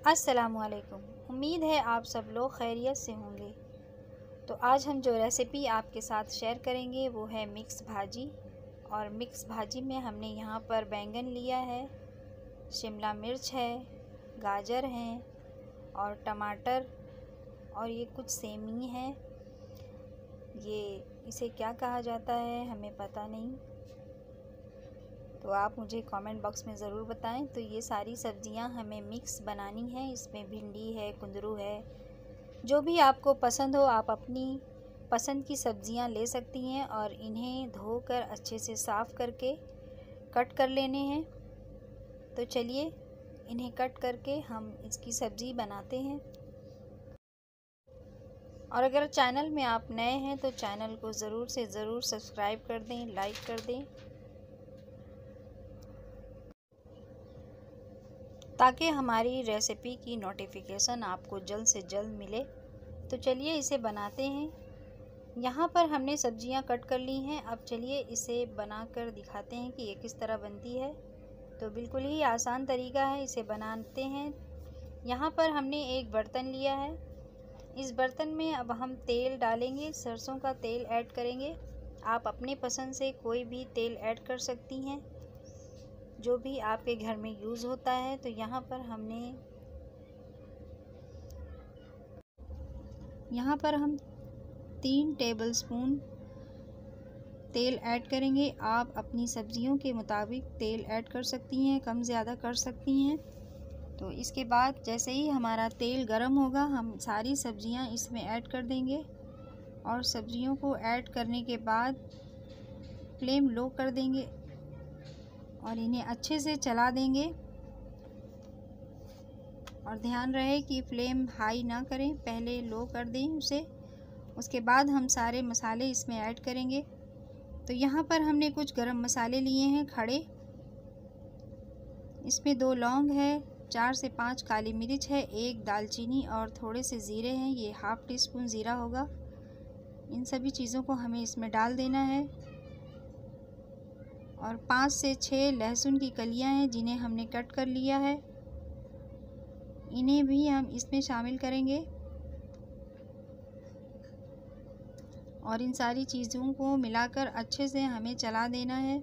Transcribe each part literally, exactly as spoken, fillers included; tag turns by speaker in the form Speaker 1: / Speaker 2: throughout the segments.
Speaker 1: अस्सलामुअलैकुम। उम्मीद है आप सब लोग खैरियत से होंगे। तो आज हम जो रेसिपी आपके साथ शेयर करेंगे वो है मिक्स भाजी। और मिक्स भाजी में हमने यहाँ पर बैंगन लिया है, शिमला मिर्च है, गाजर हैं और टमाटर और ये कुछ सेमी है। ये इसे क्या कहा जाता है हमें पता नहीं, तो आप मुझे कमेंट बॉक्स में ज़रूर बताएं। तो ये सारी सब्जियां हमें मिक्स बनानी है। इसमें भिंडी है, कुंदरू है, जो भी आपको पसंद हो आप अपनी पसंद की सब्जियां ले सकती हैं। और इन्हें धोकर अच्छे से साफ़ करके कट कर लेने हैं। तो चलिए इन्हें कट करके हम इसकी सब्ज़ी बनाते हैं। और अगर चैनल में आप नए हैं तो चैनल को ज़रूर से ज़रूर सब्सक्राइब कर दें, लाइक कर दें, ताकि हमारी रेसिपी की नोटिफिकेशन आपको जल्द से जल्द मिले। तो चलिए इसे बनाते हैं। यहाँ पर हमने सब्जियाँ कट कर ली हैं। अब चलिए इसे बनाकर दिखाते हैं कि ये किस तरह बनती है। तो बिल्कुल ही आसान तरीका है, इसे बनाते हैं। यहाँ पर हमने एक बर्तन लिया है। इस बर्तन में अब हम तेल डालेंगे, सरसों का तेल ऐड करेंगे। आप अपने पसंद से कोई भी तेल ऐड कर सकती हैं, जो भी आपके घर में यूज़ होता है। तो यहाँ पर हमने यहाँ पर हम तीन टेबलस्पून तेल ऐड करेंगे। आप अपनी सब्जियों के मुताबिक तेल ऐड कर सकती हैं, कम ज़्यादा कर सकती हैं। तो इसके बाद जैसे ही हमारा तेल गर्म होगा हम सारी सब्जियां इसमें ऐड कर देंगे। और सब्जियों को ऐड करने के बाद फ्लेम लो कर देंगे और इन्हें अच्छे से चला देंगे। और ध्यान रहे कि फ्लेम हाई ना करें, पहले लो कर दें उसे। उसके बाद हम सारे मसाले इसमें ऐड करेंगे। तो यहाँ पर हमने कुछ गरम मसाले लिए हैं खड़े। इसमें दो लौंग है, चार से पाँच काली मिर्च है, एक दालचीनी और थोड़े से ज़ीरे हैं। ये हाफ़ टी स्पून ज़ीरा होगा। इन सभी चीज़ों को हमें इसमें डाल देना है। और पाँच से छः लहसुन की कलियां हैं जिन्हें हमने कट कर लिया है, इन्हें भी हम इसमें शामिल करेंगे। और इन सारी चीज़ों को मिलाकर अच्छे से हमें चला देना है।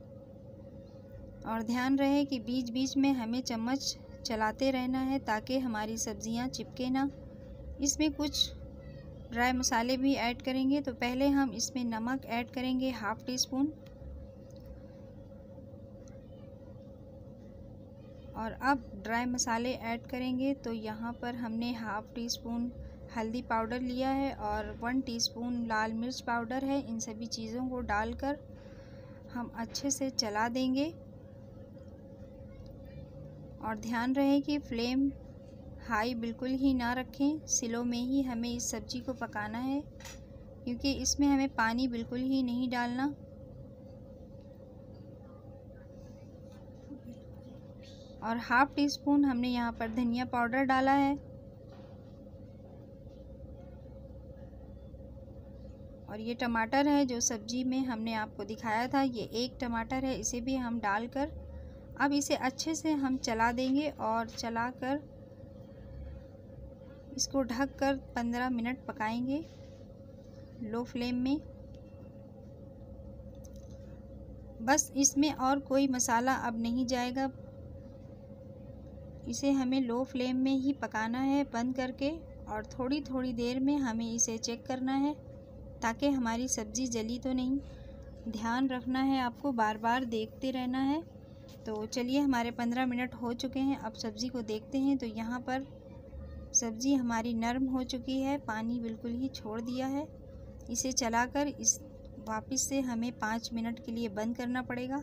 Speaker 1: और ध्यान रहे कि बीच बीच में हमें चम्मच चलाते रहना है ताकि हमारी सब्जियां चिपके ना। इसमें कुछ ड्राई मसाले भी ऐड करेंगे। तो पहले हम इसमें नमक ऐड करेंगे हाफ़ टी स्पून। और अब ड्राई मसाले ऐड करेंगे। तो यहाँ पर हमने हाफ़ टी स्पून हल्दी पाउडर लिया है और वन टीस्पून लाल मिर्च पाउडर है। इन सभी चीज़ों को डालकर हम अच्छे से चला देंगे। और ध्यान रहे कि फ्लेम हाई बिल्कुल ही ना रखें, स्लो में ही हमें इस सब्ज़ी को पकाना है, क्योंकि इसमें हमें पानी बिल्कुल ही नहीं डालना। और हाफ़ टी स्पून हमने यहाँ पर धनिया पाउडर डाला है। और ये टमाटर है जो सब्जी में हमने आपको दिखाया था, ये एक टमाटर है, इसे भी हम डालकर अब इसे अच्छे से हम चला देंगे। और चलाकर इसको ढककर पंद्रह मिनट पकाएंगे लो फ्लेम में। बस इसमें और कोई मसाला अब नहीं जाएगा। इसे हमें लो फ्लेम में ही पकाना है बंद करके। और थोड़ी थोड़ी देर में हमें इसे चेक करना है ताकि हमारी सब्ज़ी जली तो नहीं। ध्यान रखना है, आपको बार बार देखते रहना है। तो चलिए हमारे पंद्रह मिनट हो चुके हैं। अब सब्ज़ी को देखते हैं। तो यहाँ पर सब्ज़ी हमारी नरम हो चुकी है, पानी बिल्कुल ही छोड़ दिया है। इसे चलाकर इस वापस से हमें पाँच मिनट के लिए बंद करना पड़ेगा।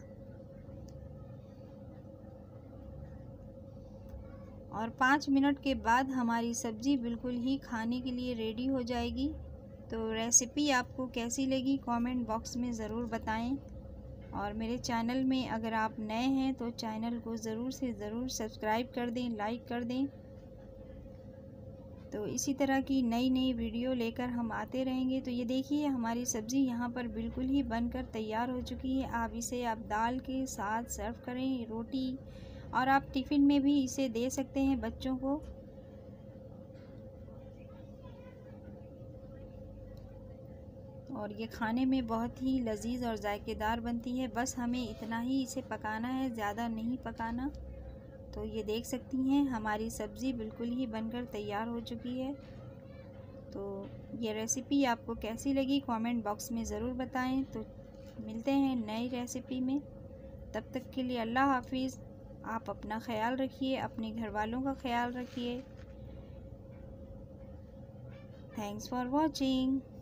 Speaker 1: और पाँच मिनट के बाद हमारी सब्ज़ी बिल्कुल ही खाने के लिए रेडी हो जाएगी। तो रेसिपी आपको कैसी लगी कमेंट बॉक्स में ज़रूर बताएं। और मेरे चैनल में अगर आप नए हैं तो चैनल को ज़रूर से ज़रूर सब्सक्राइब कर दें, लाइक कर दें। तो इसी तरह की नई नई वीडियो लेकर हम आते रहेंगे। तो ये देखिए हमारी सब्ज़ी यहाँ पर बिल्कुल ही बनकर तैयार हो चुकी है। आप इसे आप दाल के साथ सर्व करें, रोटी और आप टिफ़िन में भी इसे दे सकते हैं बच्चों को। और ये खाने में बहुत ही लजीज और जायकेदार बनती है। बस हमें इतना ही इसे पकाना है, ज़्यादा नहीं पकाना। तो ये देख सकती हैं हमारी सब्ज़ी बिल्कुल ही बनकर तैयार हो चुकी है। तो ये रेसिपी आपको कैसी लगी कमेंट बॉक्स में ज़रूर बताएं। तो मिलते हैं नई रेसिपी में, तब तक के लिए अल्लाह हाफिज़। आप अपना ख्याल रखिए, अपने घर वालों का ख्याल रखिए। Thanks for watching.